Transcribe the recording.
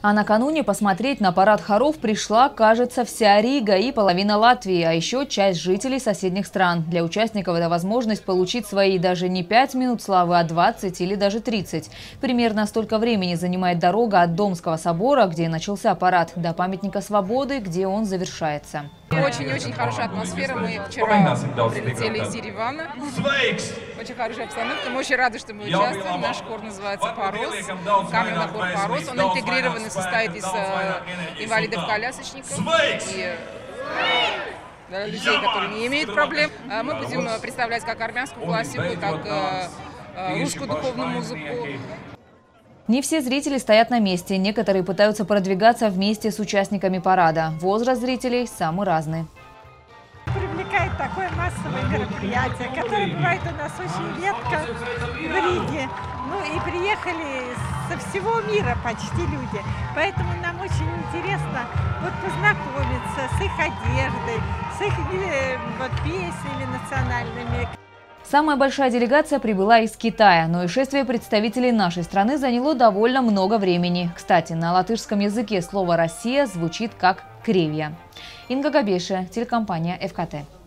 А накануне посмотреть на парад хоров пришла, кажется, вся Рига и половина Латвии, а еще часть жителей соседних стран. Для участников это возможность получить свои даже не 5 минут славы, а 20 или даже 30. Примерно столько времени занимает дорога от Домского собора, где начался парад, до памятника Свободы, где он завершается. Очень-очень хорошая атмосфера. Мы вчера прилетели из Еревана. Очень хорошая обстановка. Мы очень рады, что мы участвуем. Наш хор называется «Парос». Камерный хор «Парос». Он интегрированный, состоит из инвалидов-колясочников и людей, которые не имеют проблем. Мы будем представлять как армянскую классику, так русскую духовную музыку. Не все зрители стоят на месте. Некоторые пытаются продвигаться вместе с участниками парада. Возраст зрителей самый разный. Привлекает такое массовое мероприятие, которое бывает у нас очень редко в Риге. Ну и приехали со всего мира почти люди. Поэтому нам очень интересно вот познакомиться с их одеждой, с их песнями национальными. Самая большая делегация прибыла из Китая, но и шествие представителей нашей страны заняло довольно много времени. Кстати, на латышском языке слово «Россия» звучит как «Кревья». Инга Габеша, телекомпания ФКТ.